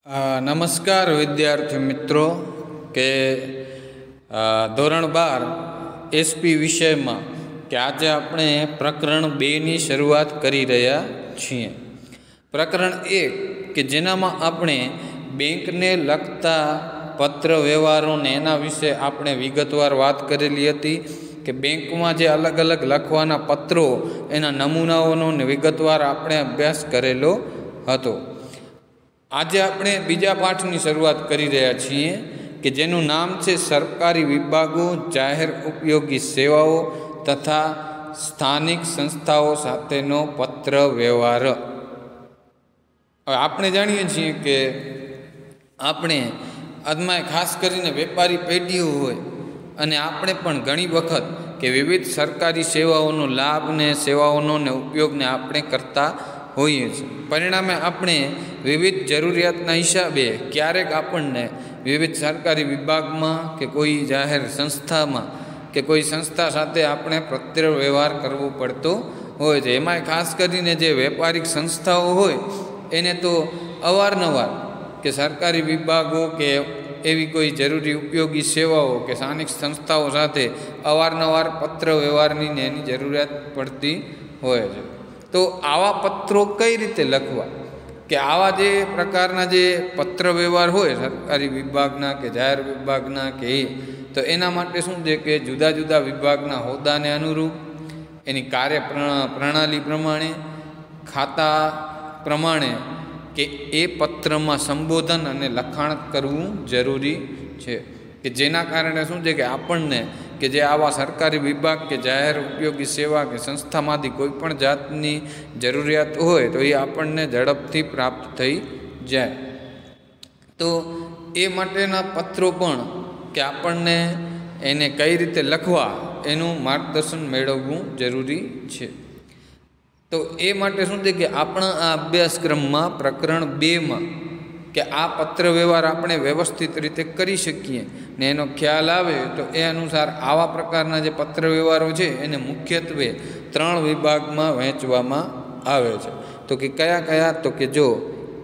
નમસ્કાર વિદ્યાર્થી મિત્રો કે ધોરણ 12 એસપી વિષયમાં કે આજે આપણે પ્રકરણ 2ની શરૂઆત કરી રહ્યા છીએ. પ્રકરણ 1 કે જેનામાં આપણે બેંકને લગતા પત્ર વ્યવહારોને એના વિશે આપણે વિગતવાર વાત કરેલી હતી કે બેંકમાં જે અલગ અલગ લખવાના પત્રો એના નમૂનાઓનો વિગતવાર આપણે અભ્યાસ કરેલો હતો. આજે આપણે બીજા પાઠની શરૂઆત કરી રહ્યા છીએ કે જેનું નામ છે સરકારી વિભાગો, જાહેર ઉપયોગી સેવાઓ તથા સ્થાનિક સંસ્થાઓ સાથેનો પત્ર વ્યવહાર. હવે આપણે જાણીએ છીએ કે આપણે આજમાં ખાસ કરીને વેપારી પેઢીઓ હોય અને આપણે પણ ઘણી વખત કે વિવિધ સરકારી સેવાઓનો લાભ ને સેવાઓનો ને ઉપયોગને આપણે કરતા હોઈએ છીએ. પરિણામે આપણે વિવિધ જરૂરિયાતના હિસાબે ક્યારેક આપણને વિવિધ સરકારી વિભાગમાં કે કોઈ જાહેર સંસ્થામાં કે કોઈ સંસ્થા સાથે આપણે પત્ર વ્યવહાર કરવો પડતો હોય છે. એમાંય ખાસ કરીને જે વેપારિક સંસ્થાઓ હોય એને તો અવારનવાર કે સરકારી વિભાગો કે એવી કોઈ જરૂરી ઉપયોગી સેવાઓ કે સ્થાનિક સંસ્થાઓ સાથે અવારનવાર પત્ર વ્યવહારની ને એની જરૂરિયાત પડતી હોય છે. તો આવા પત્રો કઈ રીતે લખવા કે આવા જે પ્રકારના જે પત્ર વ્યવહાર હોય સરકારી વિભાગના કે જાહેર વિભાગના કે તો એના માટે શું છે કે જુદા જુદા વિભાગના હોદ્દાને અનુરૂપ એની કાર્ય પ્રણાલી પ્રમાણે ખાતા પ્રમાણે કે એ પત્રમાં સંબોધન અને લખાણ કરવું જરૂરી છે કે જેના કારણે શું છે કે આપણને કે જે આવા સરકારી વિભાગ કે જાહેર ઉપયોગી સેવા કે સંસ્થામાંથી કોઈ પણ જાતની જરૂરિયાત હોય તો એ આપણને ઝડપથી પ્રાપ્ત થઈ જાય. તો એ માટેના પત્રો પણ કે આપણને એને કઈ રીતે લખવા એનું માર્ગદર્શન મેળવવું જરૂરી છે. તો એ માટે શું છે કે આપણા આ અભ્યાસક્રમમાં પ્રકરણ 2માં કે આ પત્ર વ્યવહાર આપણે વ્યવસ્થિત રીતે કરી શકીએ ને એનો ખ્યાલ આવે તો એ અનુસાર આવા પ્રકારના જે પત્ર વ્યવહારો છે એને મુખ્યત્વે 3 વિભાગમાં વહેંચવામાં આવે છે. તો કે કયા કયા તો કે જો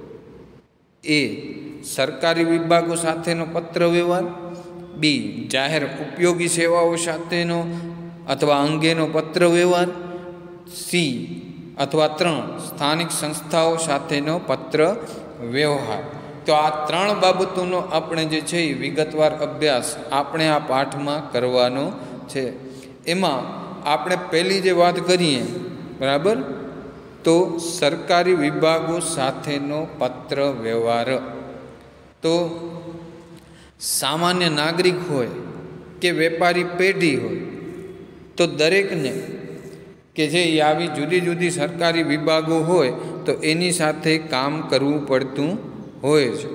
એ સરકારી વિભાગો સાથેનો પત્ર વ્યવહાર, બી જાહેર ઉપયોગી સેવાઓ સાથેનો અથવા અંગેનો પત્ર વ્યવહાર, સી અથવા 3 સ્થાનિક સંસ્થાઓ સાથેનો પત્ર વ્યવહાર. તો આ 3 બાબતોનો આપણે જે છે એ વિગતવાર અભ્યાસ આપણે આ પાઠમાં કરવાનો છે. એમાં આપણે પહેલી જે વાત કરીએ બરાબર તો સરકારી વિભાગો સાથેનો પત્ર વ્યવહાર. તો સામાન્ય નાગરિક હોય કે વેપારી પેઢી હોય તો દરેકને કે જે આવી જુદી જુદી સરકારી વિભાગો હોય તો એની સાથે કામ કરવું પડતું હોય છે.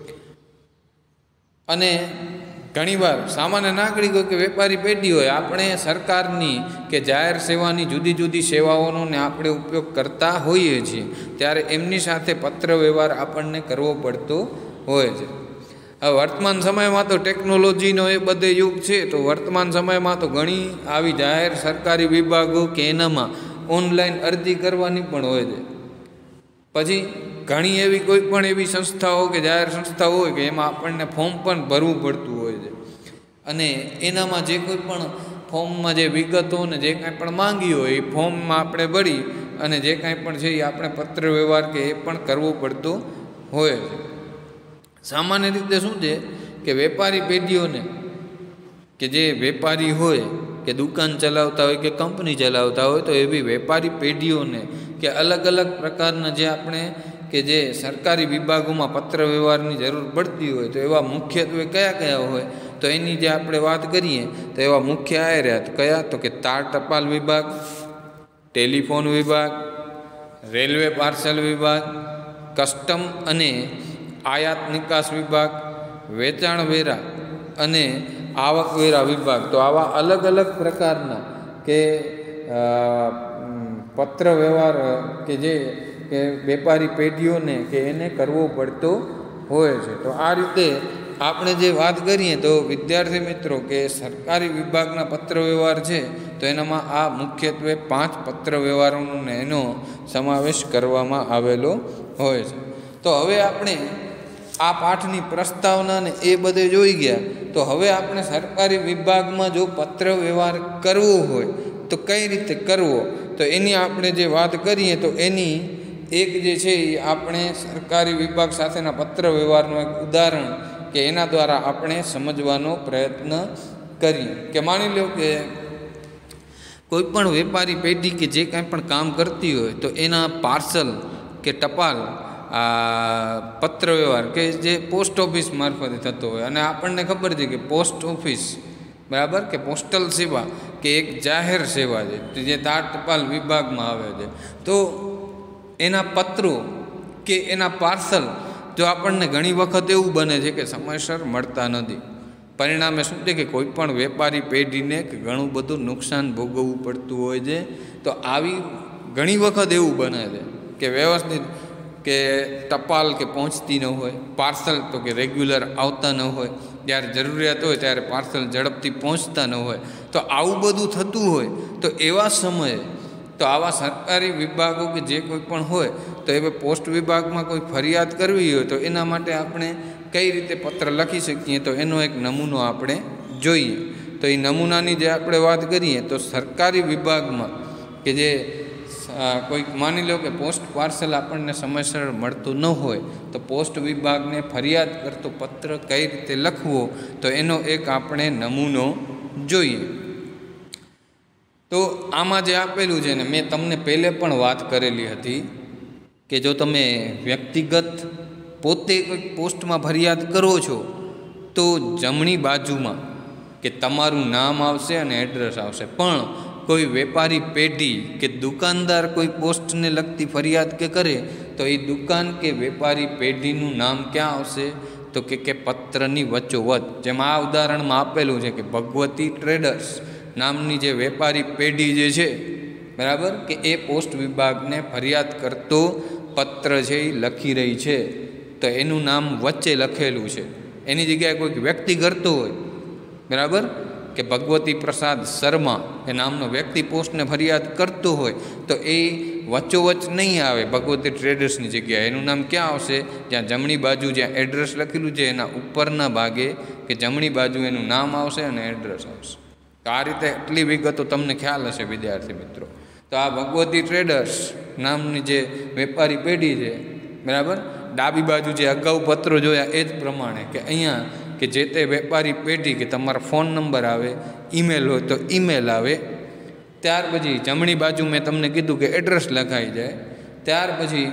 અને ઘણીવાર સામાન્ય નાગરિક હોય કે વેપારી પેઢી હોય આપણે સરકારની કે જાહેર સેવાની જુદી જુદી સેવાઓનો ને આપણે ઉપયોગ કરતા હોઈએ છીએ ત્યારે એમની સાથે પત્ર વ્યવહાર આપણને કરવો પડતો હોય છે. હવે વર્તમાન સમયમાં તો ટેકનોલોજીનો એ બધે યુગ છે તો વર્તમાન સમયમાં તો ઘણી આવી જાહેર સરકારી વિભાગો કે એનામાં ઓનલાઈન અરજી કરવાની પણ હોય છે. પછી ઘણી એવી કોઈ પણ એવી સંસ્થાઓ કે જાહેર સંસ્થાઓ હોય કે એમાં આપણને ફોર્મ પણ ભરવું પડતું હોય છે અને એનામાં જે કોઈ પણ ફોર્મમાં જે વિગતો ને જે કાંઈ પણ માંગી હોય એ ફોર્મમાં આપણે ભરી અને જે કાંઈ પણ છે એ આપણે પત્ર વ્યવહાર કે એ પણ કરવો પડતો હોય છે. સામાન્ય રીતે શું છે કે વેપારી પેઢીઓને કે જે વેપારી હોય કે દુકાન ચલાવતા હોય કે કંપની ચલાવતા હોય તો એવી વેપારી પેઢીઓને કે અલગ અલગ પ્રકારના જે આપણે કે જે સરકારી વિભાગોમાં પત્ર વ્યવહારની જરૂર પડતી હોય તો એવા મુખ્યત્વે કયા કયા હોય તો એની જે આપણે વાત કરીએ તો એવા મુખ્ય આ રહ્યા કયા તો કે તાર ટપાલ વિભાગ, ટેલિફોન વિભાગ, રેલવે પાર્સલ વિભાગ, કસ્ટમ અને આયાત નિકાસ વિભાગ, વેચાણ વેરા અને આવકવેરા વિભાગ. તો આવા અલગ અલગ પ્રકારના કે પત્ર વ્યવહાર કે જે કે વેપારી પેઢીઓને કે એને કરવો પડતો હોય છે. તો આ રીતે આપણે જે વાત કરીએ તો વિદ્યાર્થી મિત્રો કે સરકારી વિભાગના પત્ર વ્યવહાર છે તો એનામાં આ મુખ્યત્વે 5 પત્ર વ્યવહારોનો એનો સમાવેશ કરવામાં આવેલો હોય છે. તો હવે આપણે આ પાઠની પ્રસ્તાવના ને એ બધે જોઈ ગયા. તો હવે આપણે સરકારી વિભાગમાં જો પત્ર વ્યવહાર કરવો હોય તો કઈ રીતે કરવો, તો એની આપણે જે વાત કરીએ તો એની એક જે છે એ આપણે સરકારી વિભાગ સાથેના પત્ર વ્યવહારનું એક ઉદાહરણ કે એના દ્વારા આપણે સમજવાનો પ્રયત્ન કરીએ. કે માની લો કે કોઈ પણ વેપારી પેઢી કે જે કાંઈ પણ કામ કરતી હોય તો એના પાર્સલ કે ટપાલ પત્ર વ્યવહાર કે જે પોસ્ટ ઓફિસ મારફતે થતો હોય, અને આપણને ખબર છે કે પોસ્ટ ઓફિસ બરાબર કે પોસ્ટલ સેવા કે એક જાહેર સેવા છે જે તાર ટપાલ વિભાગમાં આવે છે. તો એના પત્રો કે એના પાર્સલ જો આપણને ઘણી વખત એવું બને છે કે સમયસર મળતા નથી. પરિણામે શું છે કે કોઈ પણ વેપારી પેઢીને કે ઘણું બધું નુકસાન ભોગવવું પડતું હોય છે. તો આવી ઘણી વખત એવું બને છે કે વ્યવસ્થિત કે ટપાલ કે પહોંચતી ન હોય, પાર્સલ તો કે રેગ્યુલર આવતા ન હોય, જ્યારે જરૂરિયાત હોય ત્યારે પાર્સલ ઝડપથી પહોંચતા ન હોય. તો આવું બધું થતું હોય તો એવા સમયે તો આવા સરકારી વિભાગો કે જે કોઈ પણ હોય તો એ પોસ્ટ વિભાગમાં કોઈ ફરિયાદ કરવી હોય તો એના માટે આપણે કઈ રીતે પત્ર લખી શકીએ, તો એનો એક નમૂનો આપણે જોઈએ. તો એ નમૂનાની જે આપણે વાત કરીએ તો સરકારી વિભાગમાં કે જે કોઈક માની લો કે પોસ્ટ પાર્સલ આપણને સમયસર મળતું ન હોય તો પોસ્ટ વિભાગને ફરિયાદ કરતો પત્ર કઈ રીતે લખવો, તો એનો એક આપણે નમૂનો જોઈએ. તો આમાં જે આપેલું છે ને મેં તમને પહેલે પણ વાત કરેલી હતી કે જો તમે વ્યક્તિગત પોતે કોઈક પોસ્ટમાં ફરિયાદ કરો છો તો જમણી બાજુમાં કે તમારું નામ આવશે અને એડ્રેસ આવશે. પણ કોઈ વેપારી પેઢી કે દુકાનદાર કોઈ પોસ્ટને લગતી ફરિયાદ કે કરે તો એ દુકાન કે વેપારી પેઢીનું નામ ક્યાં આવશે, તો કે પત્રની વચ્ચોવચ. જેમ આ ઉદાહરણમાં આપેલું છે કે ભગવતી ટ્રેડર્સ નામની જે વેપારી પેઢી જે છે બરાબર કે એ પોસ્ટ વિભાગને ફરિયાદ કરતો પત્ર છે એ લખી રહી છે, તો એનું નામ વચ્ચે લખેલું છે. એની જગ્યાએ કોઈક વ્યક્તિ કરતો હોય બરાબર કે ભગવતી પ્રસાદ શર્મા એ નામનો વ્યક્તિ પોસ્ટને ફરિયાદ કરતો હોય તો એ વચ્ચોવચ નહીં આવે ભગવતી ટ્રેડર્સની જગ્યાએ. એનું નામ ક્યાં આવશે, જ્યાં જમણી બાજુ જ્યાં એડ્રેસ લખેલું છે એના ઉપરના ભાગે કે જમણી બાજુ એનું નામ આવશે અને એડ્રેસ આવશે. તો આ રીતે એટલી વિગતો તમને ખ્યાલ હશે વિદ્યાર્થી મિત્રો. તો આ ભગવતી ટ્રેડર્સ નામની જે વેપારી પેઢી છે બરાબર, ડાબી બાજુ જે અગાઉ પત્રો જોયા એ જ પ્રમાણે કે અહીંયા કે જે તે વેપારી પેઢી કે તમારો ફોન નંબર આવે, ઈમેલ હોય તો ઈમેલ આવે. ત્યાર પછી જમણી બાજુ મેં તમને કીધું કે એડ્રેસ લખાઈ જાય. ત્યાર પછી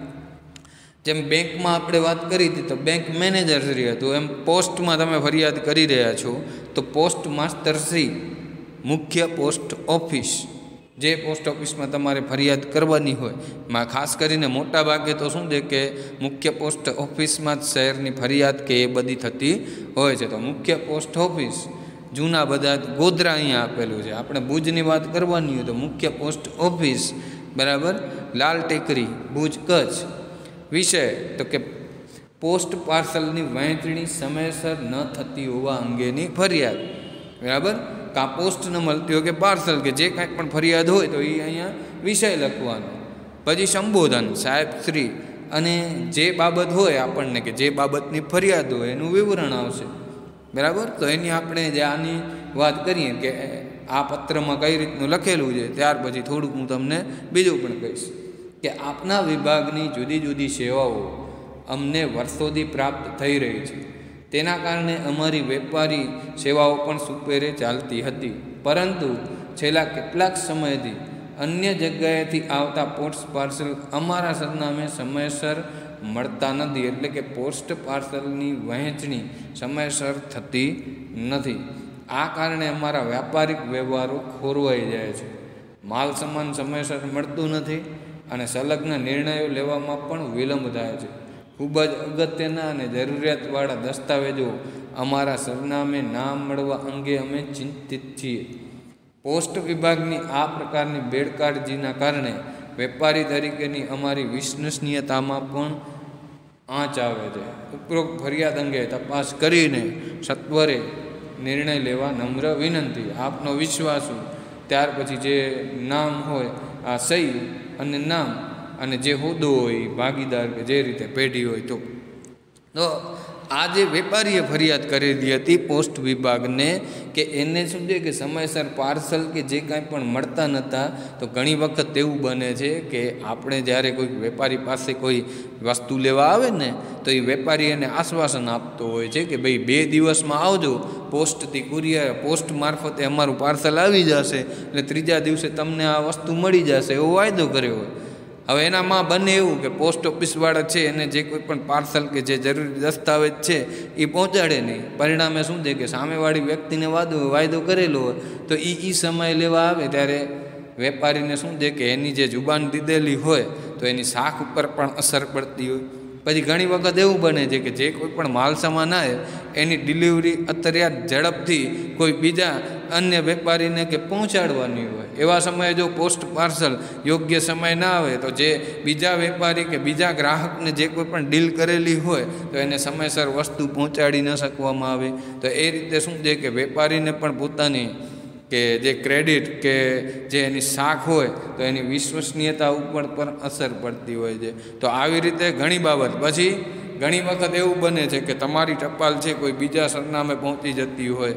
જેમ બેંકમાં આપણે વાત કરી હતી તો બેંક મેનેજર શ્રી હતું, એમ પોસ્ટમાં તમે ફરિયાદ કરી રહ્યા છો તો પોસ્ટ માસ્ટર શ્રી, મુખ્ય પોસ્ટ ઓફિસ જે પોસ્ટ ઓફિસમાં તમારે ફરિયાદ કરવાની હોય માં ખાસ કરીને મોટા ભાગે તો શું છે કે મુખ્ય પોસ્ટ ઓફિસમાં જ શહેરની ફરિયાદ કે એ બધી થતી હોય છે. તો મુખ્ય પોસ્ટ ઓફિસ જૂના બધા ગોધરા અહીંયા આપેલું છે. આપણે ભુજની વાત કરવાની હોય તો મુખ્ય પોસ્ટ ઓફિસ બરાબર લાલ ટેકરી ભુજ કચ્છ. વિષય તો કે પોસ્ટ પાર્સલની વહેંચણી સમયસર ન થતી હોવા અંગેની ફરિયાદ બરાબર. કાં પોસ્ટ ન મળતી હોય કે પાર્સલ કે જે કાંઈ પણ ફરિયાદ હોય તો એ અહીંયા વિષય લખવાનો. પછી સંબોધન સાહેબ શ્રી, અને જે બાબત હોય આપણને કે જે બાબતની ફરિયાદ હોય એનું વિવરણ આવશે બરાબર. તો એની આપણે જે આની વાત કરીએ કે આ પત્રમાં કઈ રીતનું લખેલું છે, ત્યાર પછી થોડુંક હું તમને બીજું પણ કહીશ કે આપના વિભાગની જુદી જુદી સેવાઓ અમને વર્ષોથી પ્રાપ્ત થઈ રહી છે. તેના કારણે અમારી વેપારી સેવાઓ પણ સુપેરે ચાલતી હતી, પરંતુ છેલ્લા કેટલાક સમયથી અન્ય જગ્યાએથી આવતા પોસ્ટ પાર્સલ અમારા સરનામે સમયસર મળતા નથી. એટલે કે પોસ્ટ પાર્સલની વહેંચણી સમયસર થતી નથી. આ કારણે અમારા વ્યાપારિક વ્યવહારો ખોરવાઈ જાય છે. માલ સામાન સમયસર મળતું નથી અને સંલગ્ન નિર્ણયો લેવામાં પણ વિલંબ થાય છે. ખૂબ જ અગત્યના અને જરૂરિયાતવાળા દસ્તાવેજો અમારા સરનામે ના મળવા અંગે અમે ચિંતિત છીએ. પોસ્ટ વિભાગની આ પ્રકારની બેદરકારીના કારણે વેપારી તરીકેની અમારી વિશ્વસનીયતામાં પણ આંચ આવે છે. ઉપરોક્ત ફરિયાદ અંગે તપાસ કરીને સત્વરે નિર્ણય લેવા નમ્ર વિનંતી. આપનો વિશ્વાસુ. ત્યાર પછી જે નામ હોય આ સહી અને નામ અને જે હોદ્દો હોય ભાગીદાર કે જે રીતે પેઢી હોય તો તો આ જે વેપારીએ ફરિયાદ કરેલી હતી પોસ્ટ વિભાગને કે એને શું છે કે સમયસર પાર્સલ કે જે કાંઈ પણ મળતા નહોતા, તો ઘણી વખત એવું બને છે કે આપણે જ્યારે કોઈ વેપારી પાસે કોઈ વસ્તુ લેવા આવે ને તો એ વેપારી એને આશ્વાસન આપતો હોય છે કે ભાઈ 2 દિવસમાં આવજો, પોસ્ટથી કુરિયર પોસ્ટ મારફતે અમારું પાર્સલ આવી જશે એટલે 3જા દિવસે તમને આ વસ્તુ મળી જશે એવો વાયદો કર્યો હોય. હવે એનામાં બને એવું કે પોસ્ટ ઓફિસવાળા છે એને જે કોઈ પણ પાર્સલ કે જે જરૂરી દસ્તાવેજ છે એ પહોંચાડે નહીં. પરિણામે શું છે કે સામેવાળી વ્યક્તિને વાયદો કરેલો હોય તો એ સમય લેવા આવે ત્યારે વેપારીને શું છે કે એની જે જુબાન દીધેલી હોય તો એની શાખ ઉપર પણ અસર પડતી હોય. પછી ઘણી વખત એવું બને છે કે જે કોઈ પણ માલ સામાન આવે એની ડિલિવરી અત્યારે ઝડપથી કોઈ બીજા અન્ય વેપારીને કે પહોંચાડવાની હોય. એવા સમયે જો પોસ્ટ પાર્સલ યોગ્ય સમય ના આવે તો જે બીજા વેપારી કે બીજા ગ્રાહકને જે કોઈ પણ ડીલ કરેલી હોય તો એને સમયસર વસ્તુ પહોંચાડી ન શકવામાં આવે. તો એ રીતે શું છે કે વેપારીને પણ પોતાની કે જે ક્રેડિટ કે જે એની શાખ હોય તો એની વિશ્વસનીયતા ઉપર પણ અસર પડતી હોય છે. તો આવી રીતે ઘણી બાબત. પછી ઘણી વખત એવું બને છે કે તમારી ટપાલ છે કોઈ બીજા સરનામે પહોંચી જતી હોય,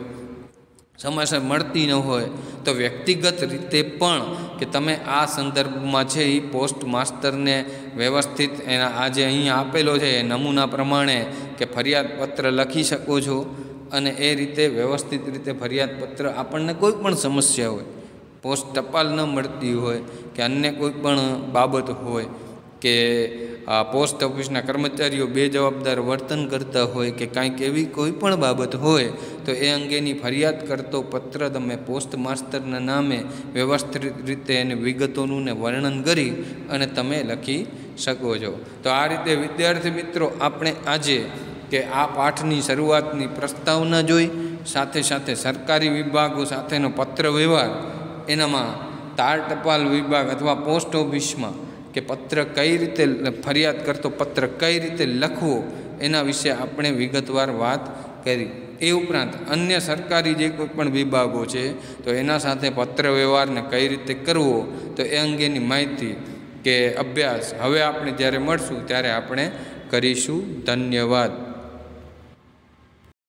સમયસર મળતી ન હોય, તો વ્યક્તિગત રીતે પણ કે તમે આ સંદર્ભમાં છે એ પોસ્ટ માસ્ટરને વ્યવસ્થિત એના આ જે અહીંયા આપેલો છે એ નમૂના પ્રમાણે કે ફરિયાદ પત્ર લખી શકો છો અને એ રીતે વ્યવસ્થિત રીતે ફરિયાદ પત્ર આપણને કોઈ પણ સમસ્યા હોય, પોસ્ટ ટપાલ ન મળતી હોય કે અન્ય કોઈ પણ બાબત હોય કે પોસ્ટ ઓફિસના કર્મચારીઓ બેજવાબદાર વર્તન કરતા હોય કે કાંઈક એવી કોઈ પણ બાબત હોય તો એ અંગેની ફરિયાદ કરતો પત્ર તમે પોસ્ટ માસ્ટરના નામે વ્યવસ્થિત રીતે એની વિગતોનું ને વર્ણન કરી અને તમે લખી શકો છો. તો આ રીતે વિદ્યાર્થી મિત્રો આપણે આજે કે આ પાઠની શરૂઆતની પ્રસ્તાવના જોઈ, સાથે સાથે સરકારી વિભાગો સાથેનો પત્ર વ્યવહાર, એનામાં તાર ટપાલ વિભાગ અથવા પોસ્ટ ઓફિસમાં કે પત્ર કઈ રીતે ફરિયાદ કરતો પત્ર કઈ રીતે લખવો એના વિશે આપણે વિગતવાર વાત કરી. એ ઉપરાંત અન્ય સરકારી જે કોઈ પણ વિભાગો છે તો એના સાથે પત્ર વ્યવહારને કઈ રીતે કરવો તો એ અંગેની માહિતી કે અભ્યાસ હવે આપણે જ્યારે મળશું ત્યારે આપણે કરીશું. ધન્યવાદ.